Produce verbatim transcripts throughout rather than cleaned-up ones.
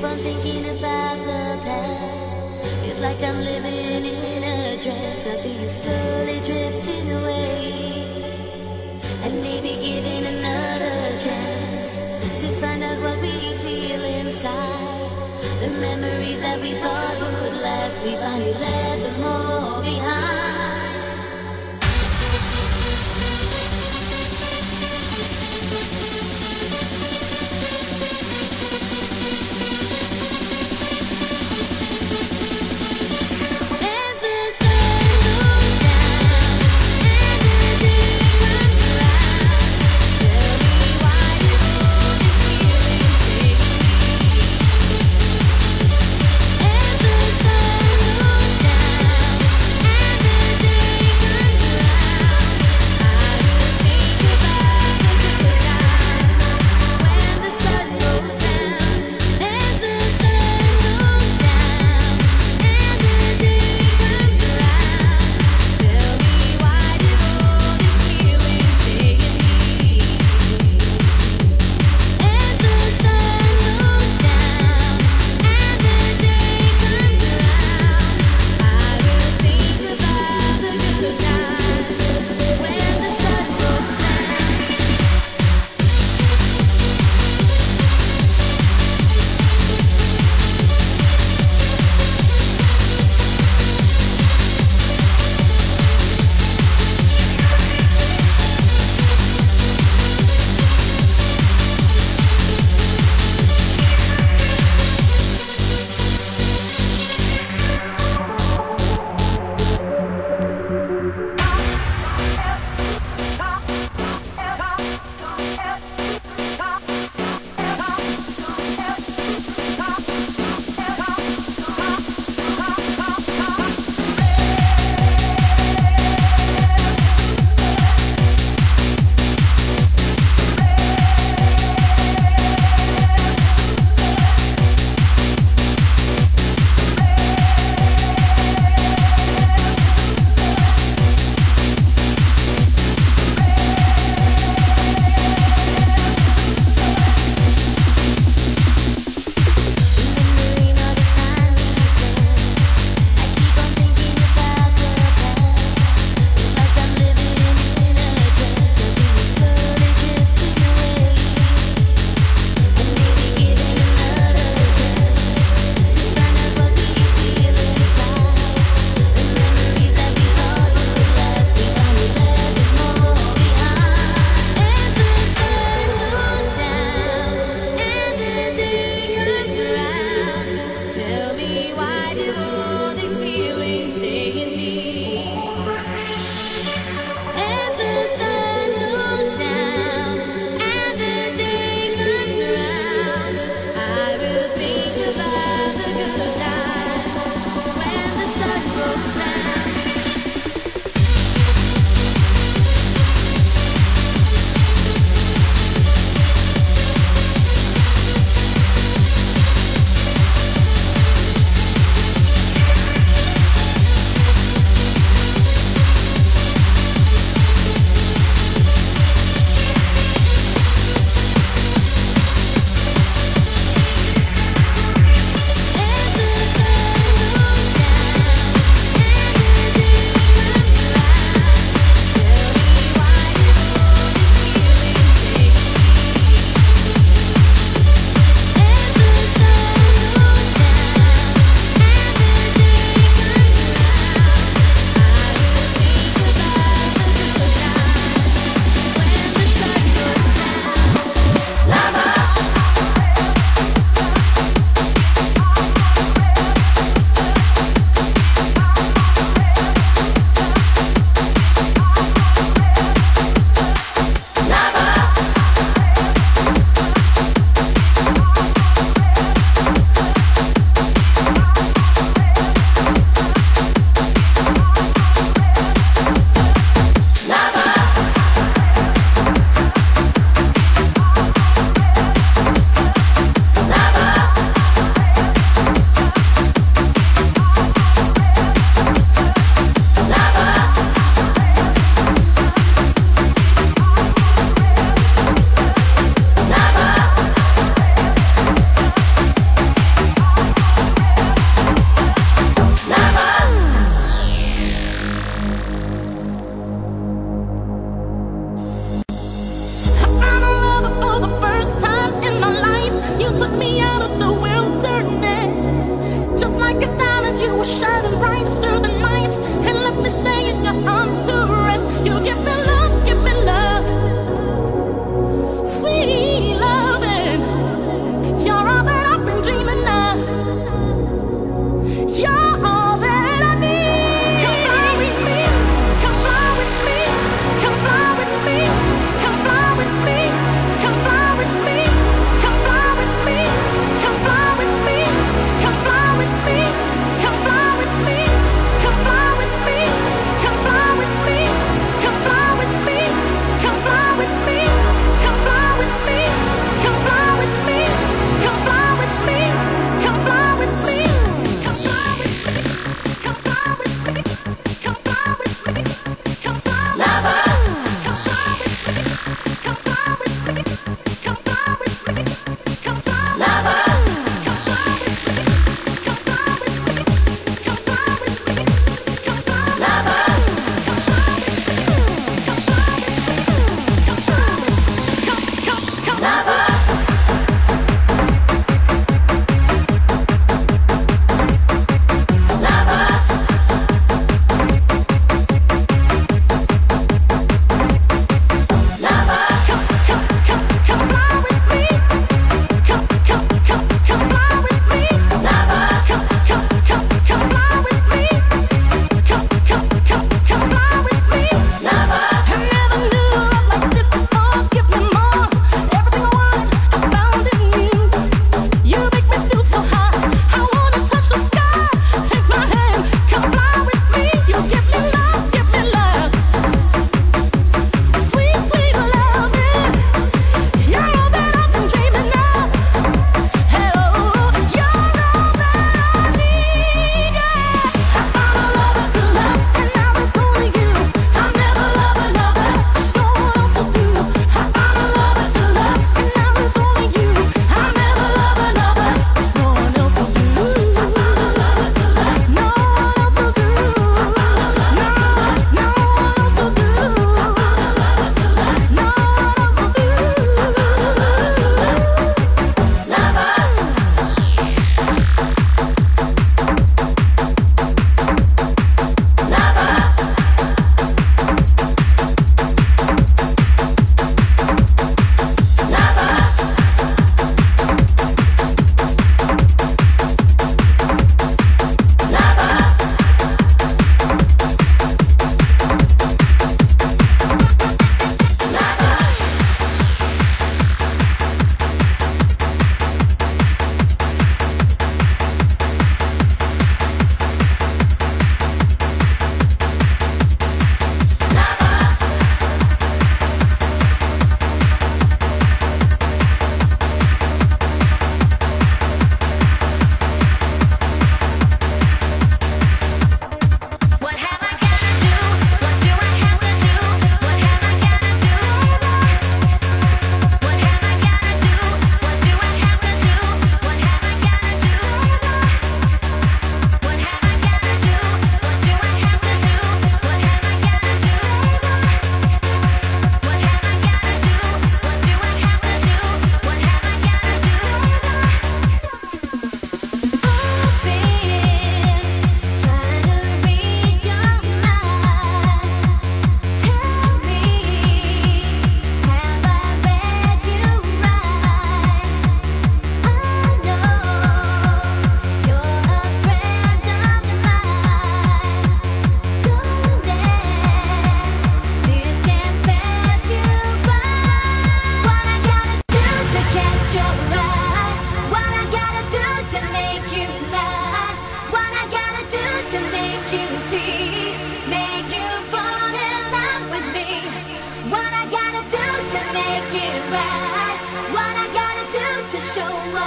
on thinking about the past. Feels like I'm living in a trance. I feel you slowly drifting away, and maybe giving another chance to find out what we feel inside. The memories that we thought would last, we finally left them all behind. And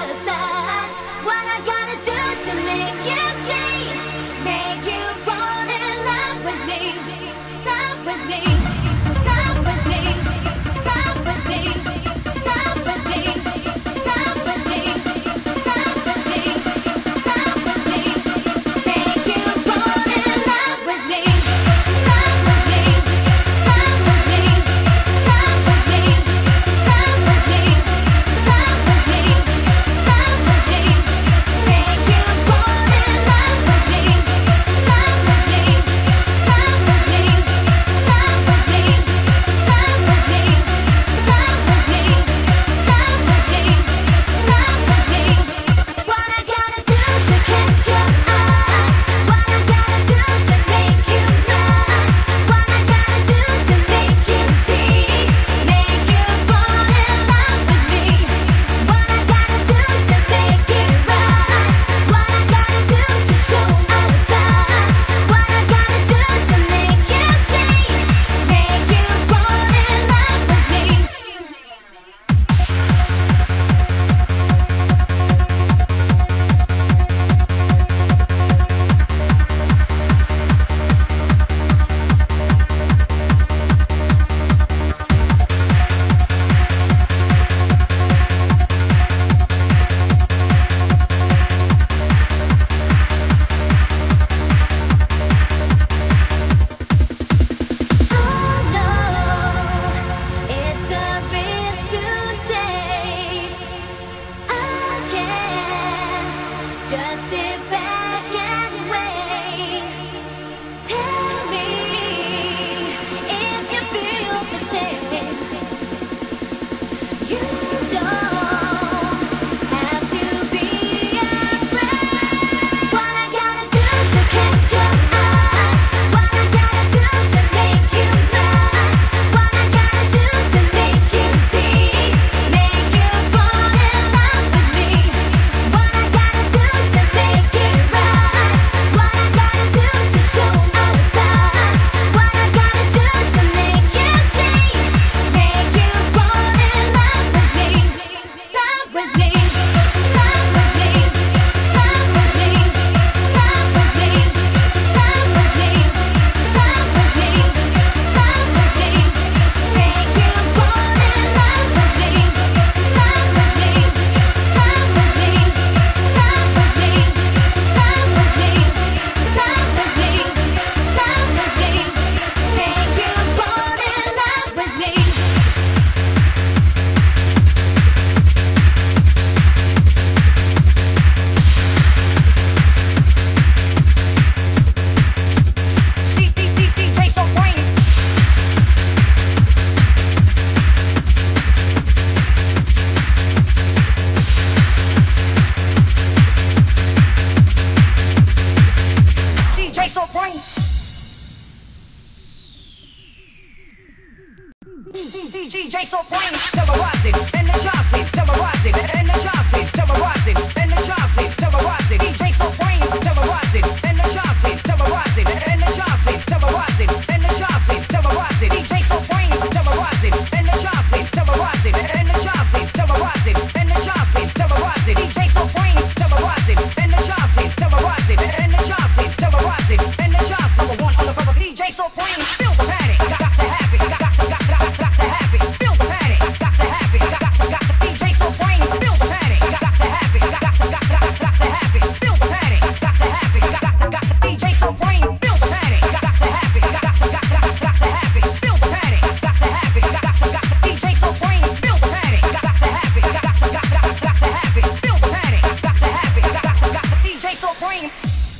D J so brain, terrorizing, energizing, terrorizing, energizing, terrorizing, energizing, terrorizing. D J so brain, terrorizing, energizing, terrorizing, energizing, terrorizing, energizing, terrorizing. D J so brain, terrorizing, energizing, terrorizing, energizing, terrorizing, energizing, terrorizing. D J so brain, terrorizing, energizing, terrorizing, energizing, terrorizing, energizing. Number one on the brother D J so brain, feel the panic, got to have it, got to, got to, got to, got to have it. Feel the panic, got to have it, got to, got to. D J so brain, feel the panic, got to have it, got to, got to, got to, got to have it. Feel the panic, got to have it, got to, got to. D J so brain, feel the panic, got to have it, got to, got to, got to have it. Feel the panic, got to have it, got to, got to. D J so brain, feel the panic, got to have it, got to, got to, got to have it. Feel the panic, got to have it, got to, got to. D J so brain.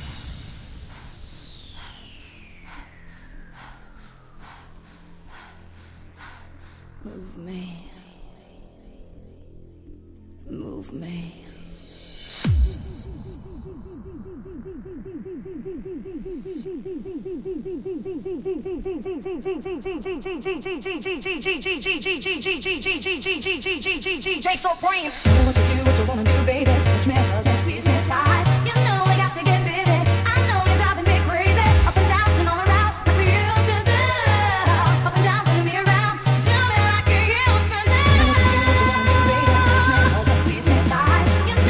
Move me, move me. D J so brain. What you do, what you wanna do, baby? Teach me how to squeeze me tight. You know I got to get busy. I know you're driving me crazy. Up and down and all around, like we used to do. Up and down, turn me around. Do me like you used to do. What you do, what you wanna do, baby? Teach me how to squeeze me tight. You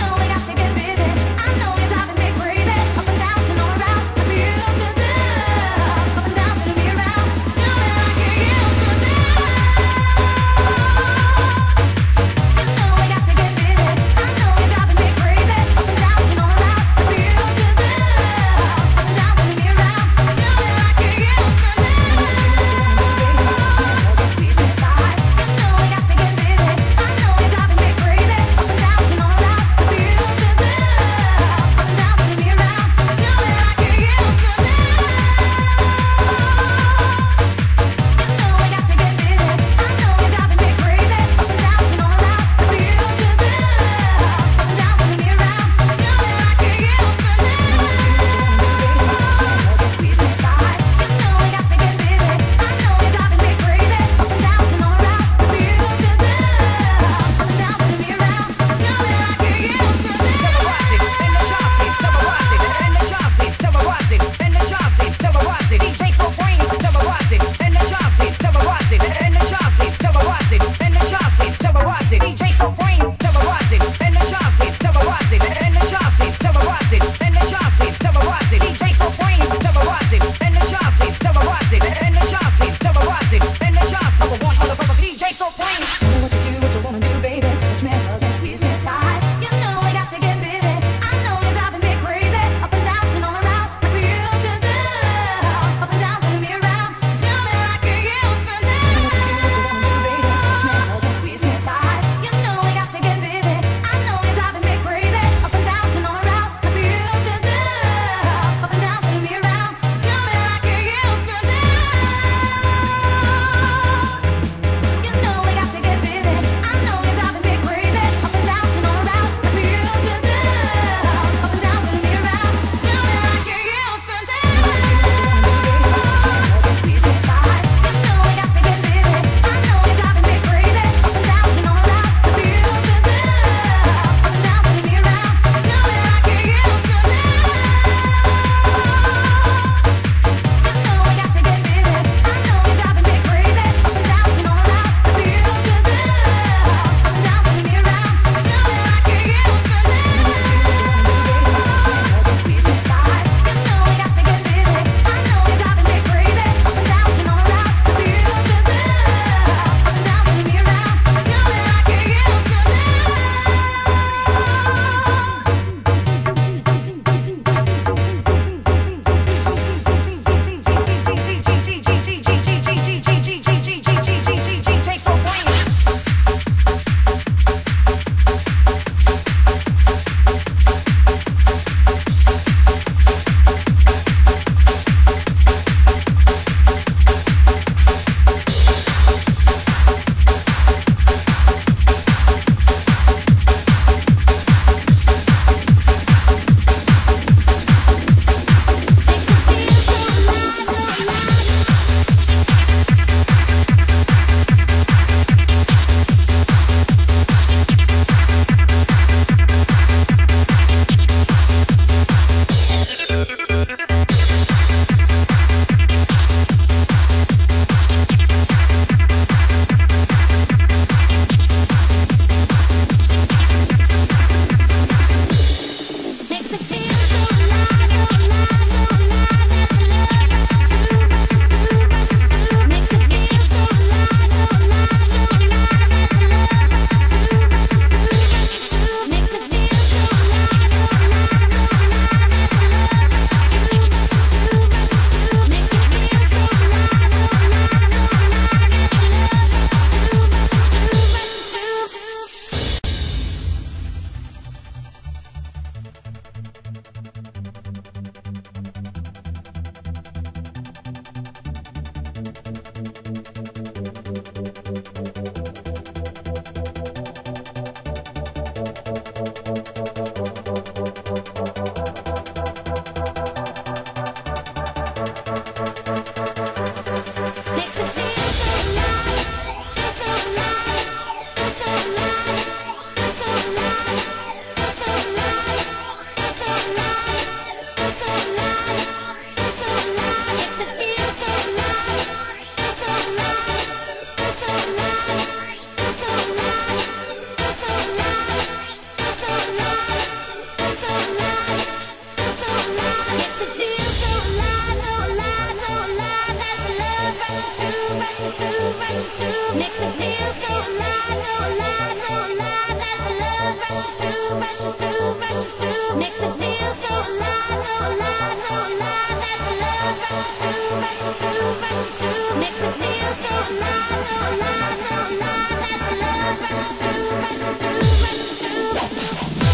through, rushes through, rushes through. Makes me feel so alive, so alive, so alive. That's love. Rushes through, rushes through, rushes through. Makes me feel so alive, so alive, so alive. That's love. Rushes through, rushes through, rushes through.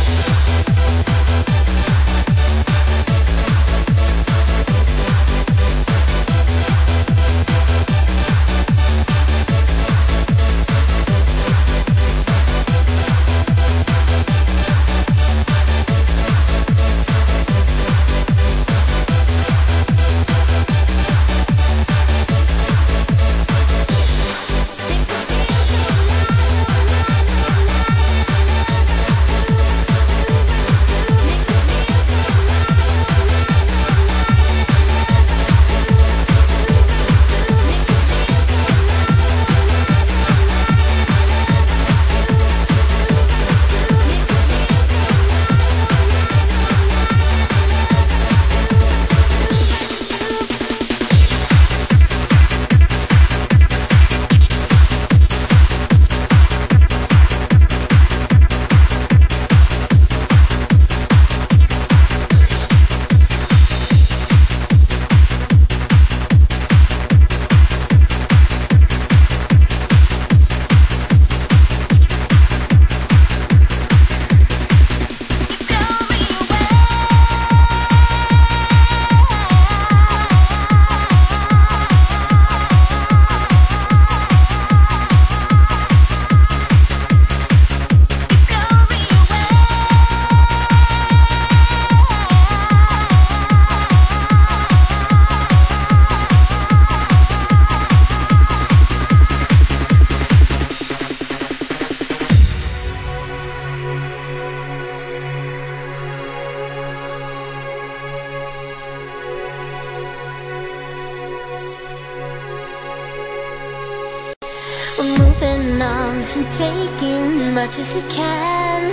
We're moving on and taking much as we can.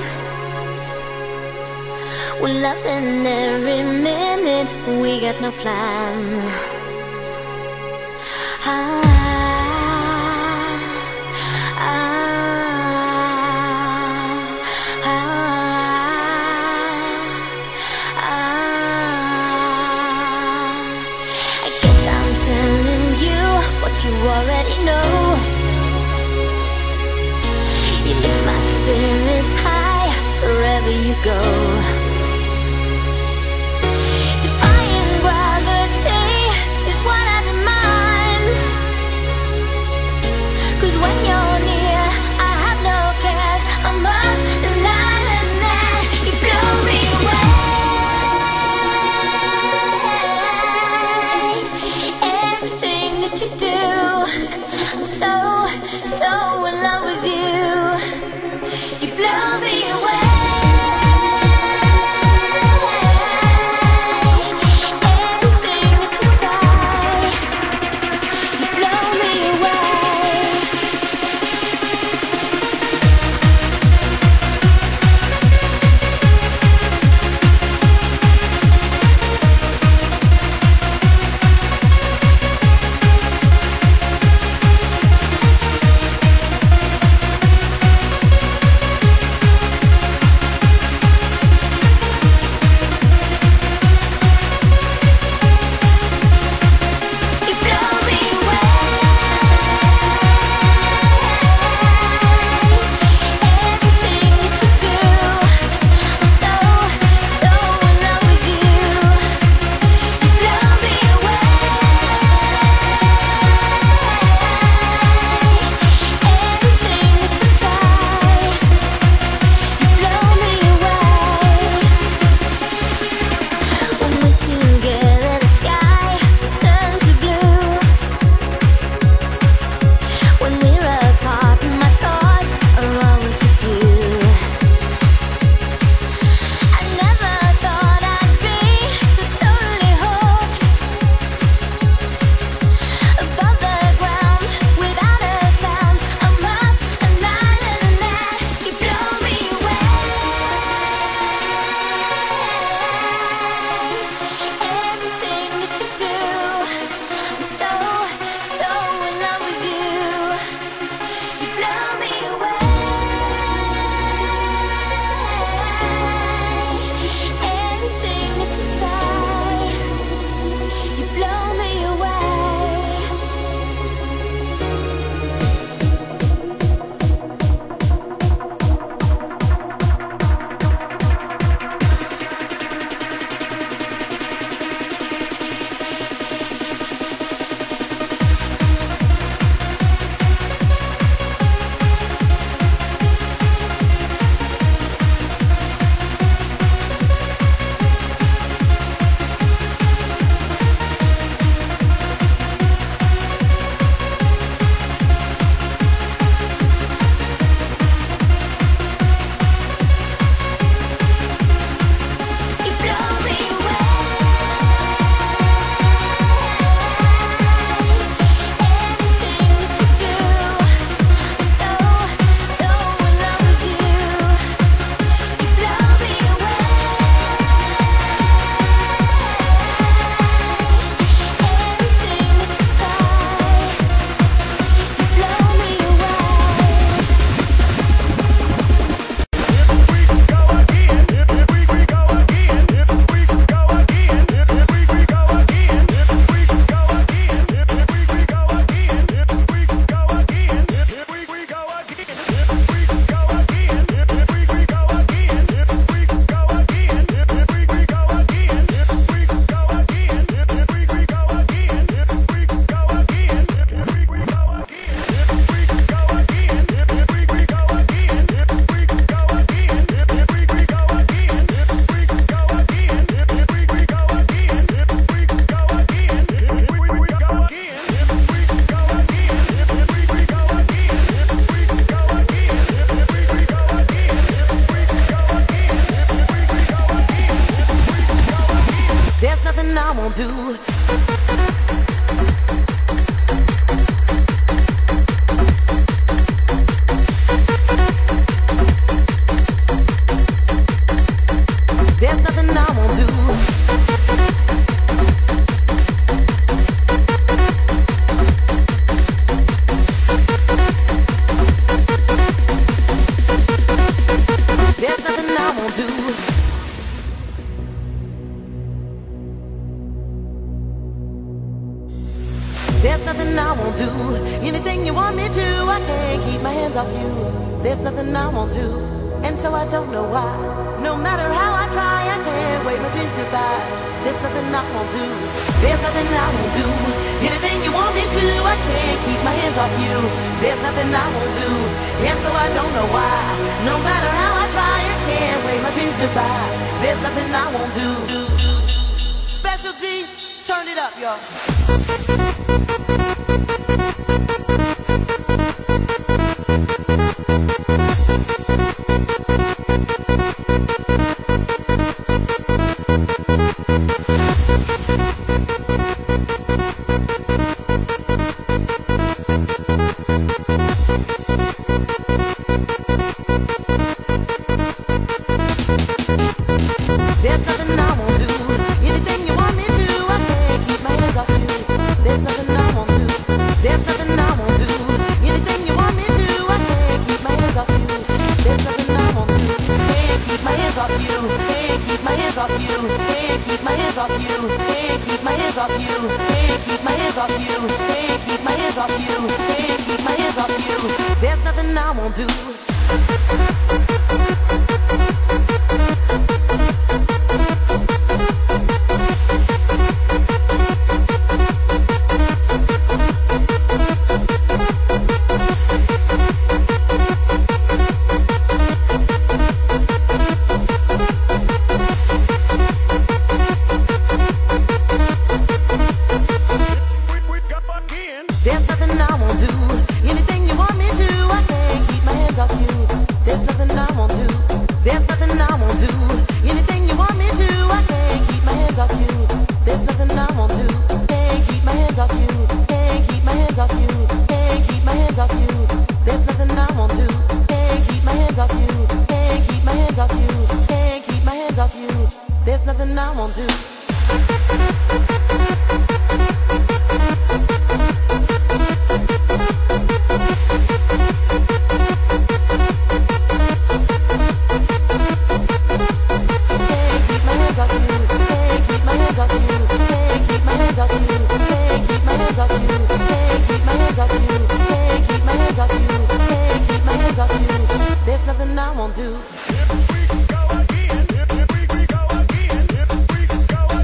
We're loving every minute, we got no plan. Ah, ah, ah, ah. I guess I'm telling you what you already know. You lift my spirits high wherever you go. Defying gravity is what I demand. 'Cause when you're near, I have no cares. I'm up and light and there. You blow me away. Everything that you do, I'm so, so in love with you. You blow me away. won't do. There's nothing I won't do. There's nothing I won't do. There's nothing I won't do. Anything you want me to, I can't keep my hands off you. There's nothing I won't do, and so I don't know why. No matter how I try, I can't wave my dreams goodbye. There's nothing I won't do. There's nothing I won't do. Anything you want me to, I can't keep my hands off you. There's nothing I won't do, and so I don't know why. No matter how I try, I can't wave my dreams goodbye. There's nothing I won't do. Specialty, turn it up, y'all. There's nothing I won't do. Anything you want me to, I can't keep my hands off you. There's nothing I won't do. There's nothing I won't do. Anything you want me to, I can't keep my hands off you. There's nothing I won't do. Can't keep my hands off you. Can't keep my hands off you. Can't keep my hands off you. Can't keep my hands off you. Can't keep my hands off you. Can't keep my hands off you. Can't keep my hands off you. There's nothing I won't do. There's nothing I won't do. Anything you want me to, I can't keep my hands off you. There's nothing I won't do. There's nothing I won't do. Anything you want me to, I can't keep my hands off you. There's nothing I won't do. Can't keep my hands off you. Can't keep my hands off you. Can't keep my hands off you. There's nothing I won't do. Can't keep my hands off you. Can't keep my hands off you. Can't keep my hands off you. There's nothing I won't do. There's nothing I won't do. If we go again, if we go again, if we go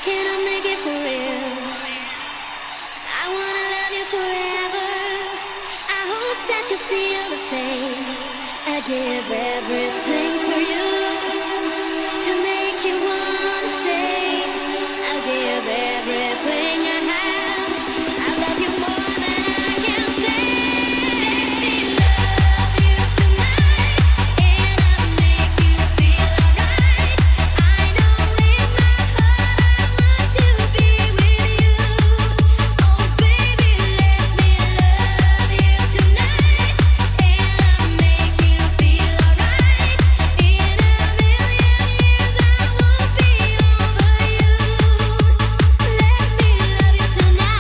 can I make it for real? I wanna love you forever. I hope that you feel the same. I give everything for you to make you wanna stay. I'll give everything I have. I love you more than I can say. Let me love you tonight, and I'll make you feel alright. I know in my heart I want to be with you. Oh baby, let me love you tonight, and I'll make you feel alright. In a million years I won't be over you. Let me love you tonight.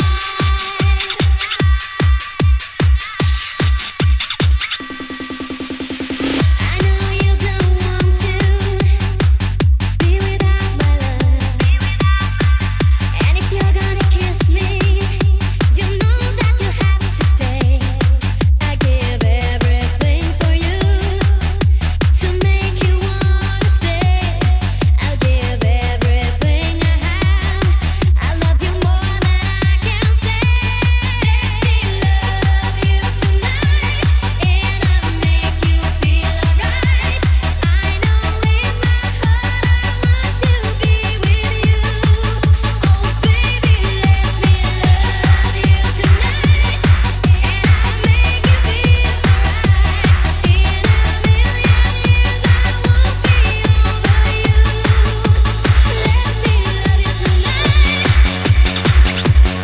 I know you don't want to be without my love. And if you're gonna kiss me, you know that you have to stay. I give everything for you to make you wanna stay. I'll give everything I have. I love you more than I can say. Let me love you tonight, and I'll make you feel alright. I know in my heart I want to be with you. Oh baby, let me love you tonight, and I'll make you feel alright. In a million years I won't be over you. Let me love you tonight.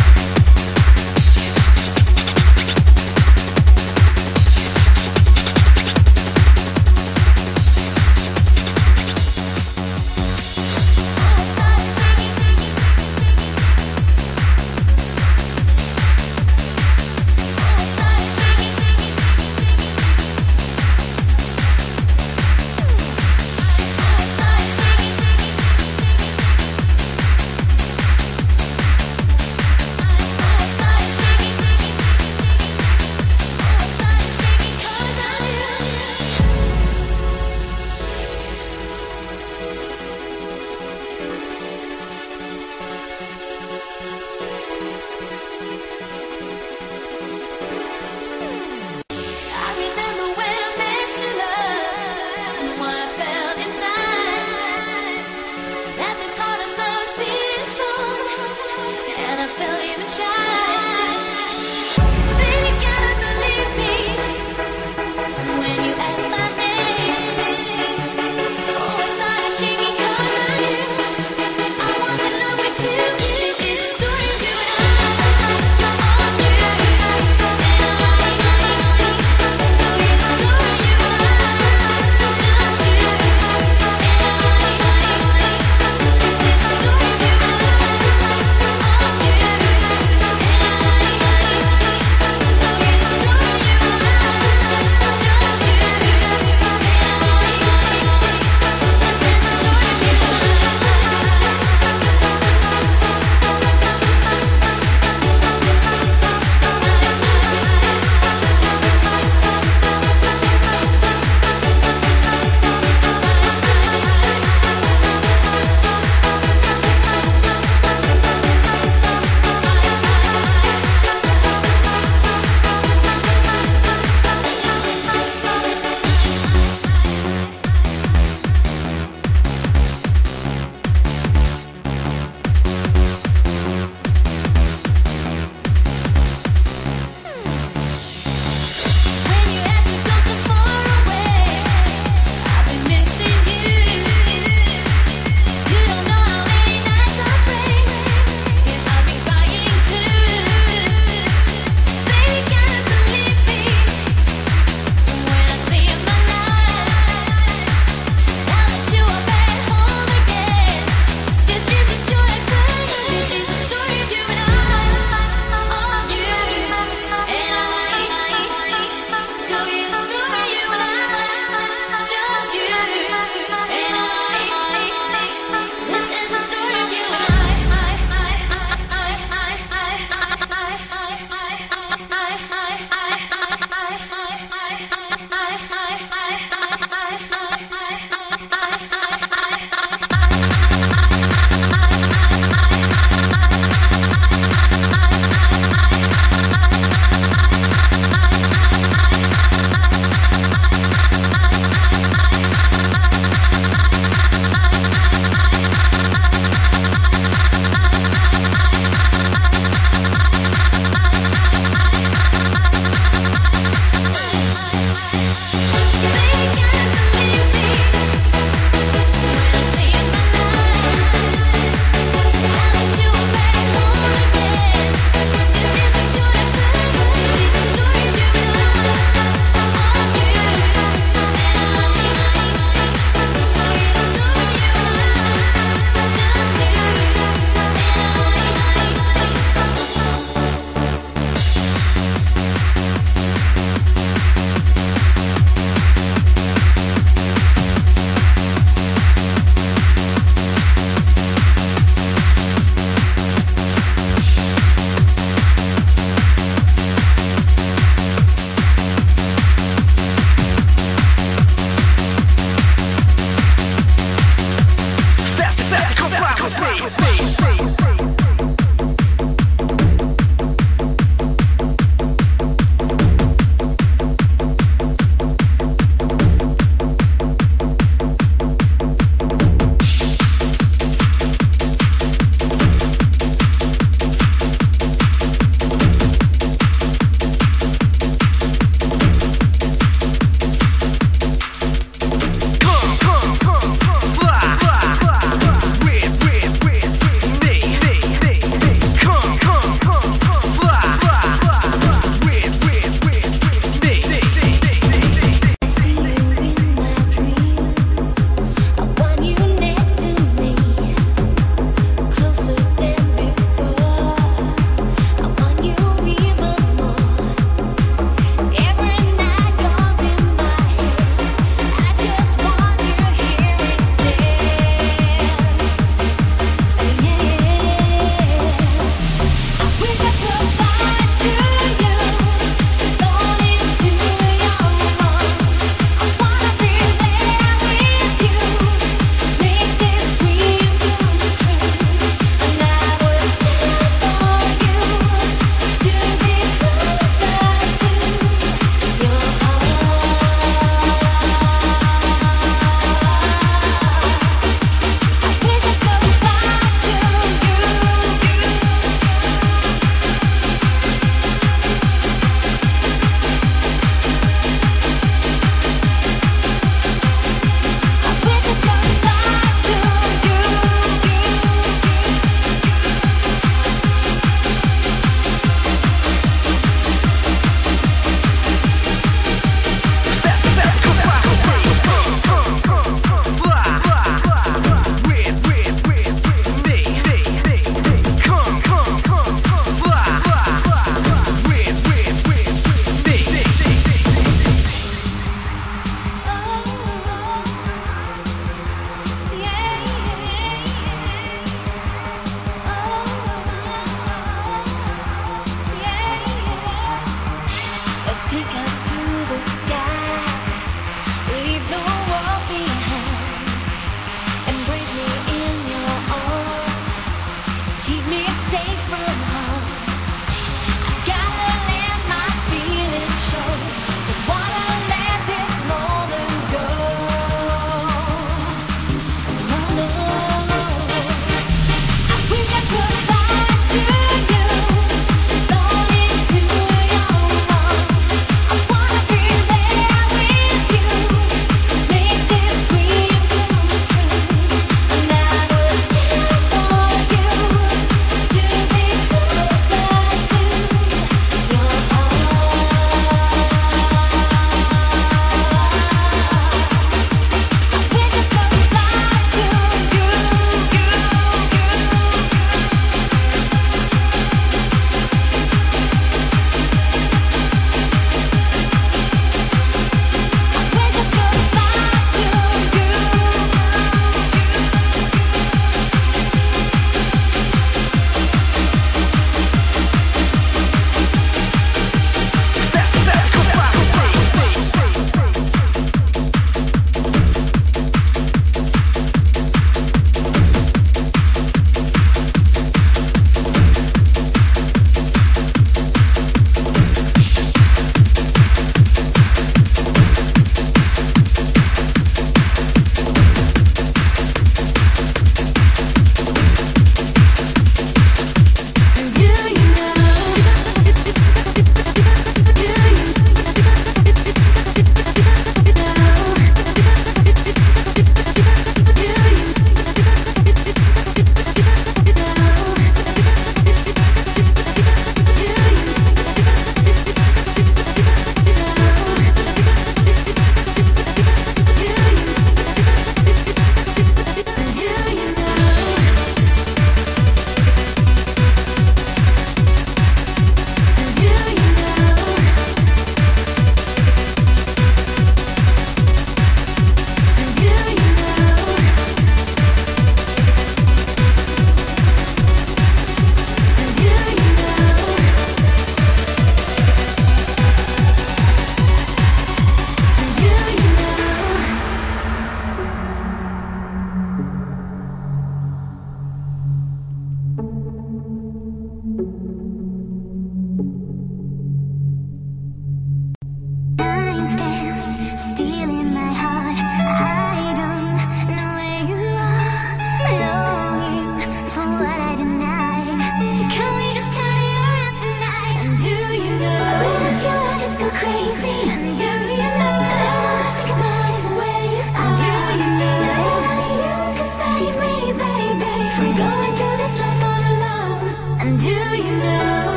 I remember when I met your love, and what I felt inside. That this heart of love's beating strong, and I felt even shy. Baby, gotta believe me when you ask my name. Oh, I started shaking 'cause I knew I was in love with you. This is the story of you and I. On you, and I. So it's the story of you and I. Just you and I. This is the story of you and I. On you, and I.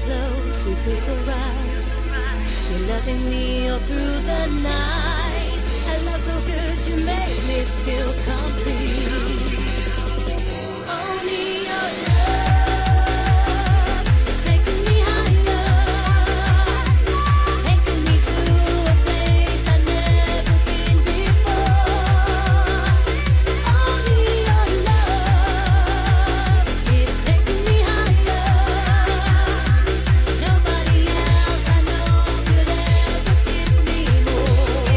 close, you feel so right. You're loving me all through the night. A love so good, you make me feel complete. Only your love is taking me higher, taking me to a place I've never been before. Only your love is taking me higher. Nobody else I know could ever give me more.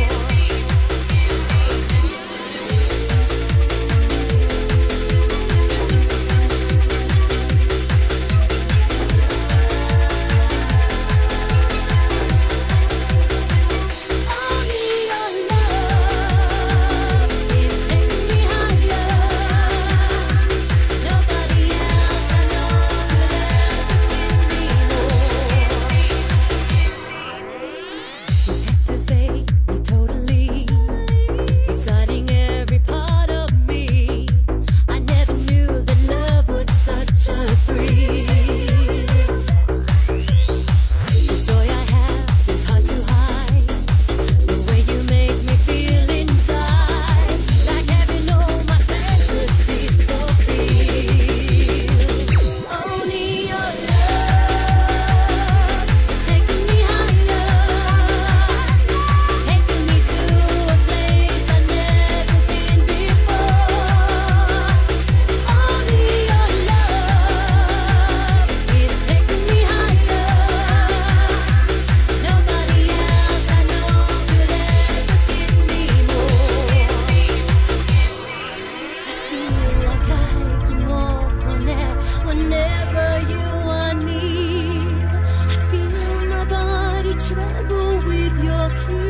Whenever you are near, I feel my body tremble with your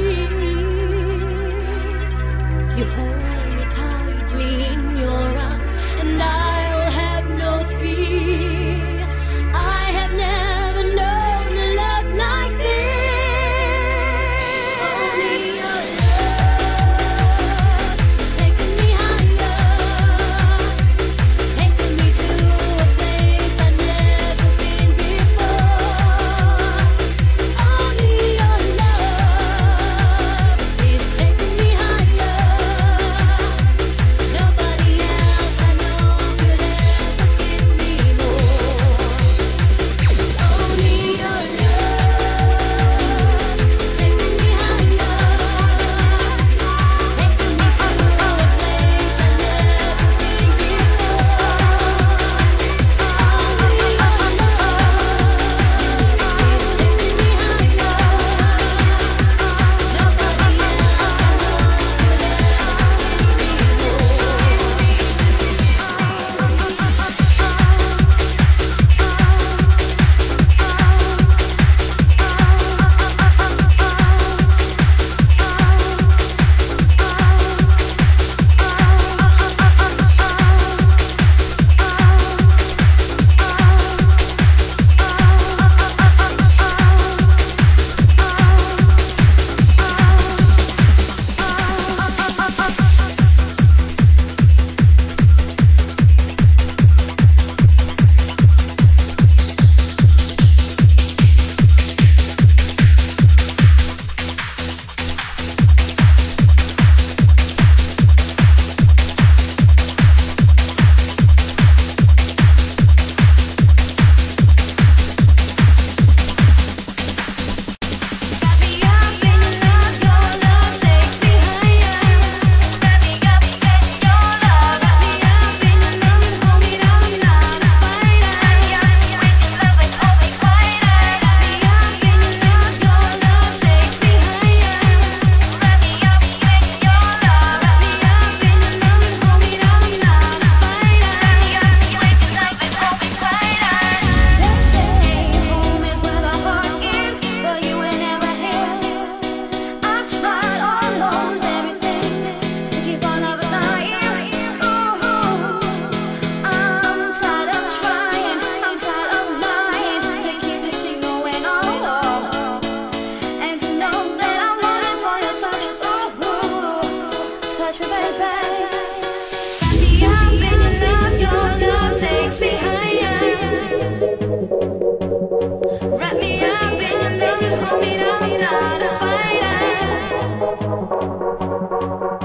kiss. You hold me tightly in your arms, and I'll have no fear. I have never known a love like this. Only your love is taking me higher, taking me to a place I've never been before. Only your love is taking me higher. Nobody else I know could ever give me more. Only your love is taking me higher, taking me to a place I've never been Baby, I'm in love, your love takes me higher. Wrap me up in your love and hold me down, I'm not a fighter.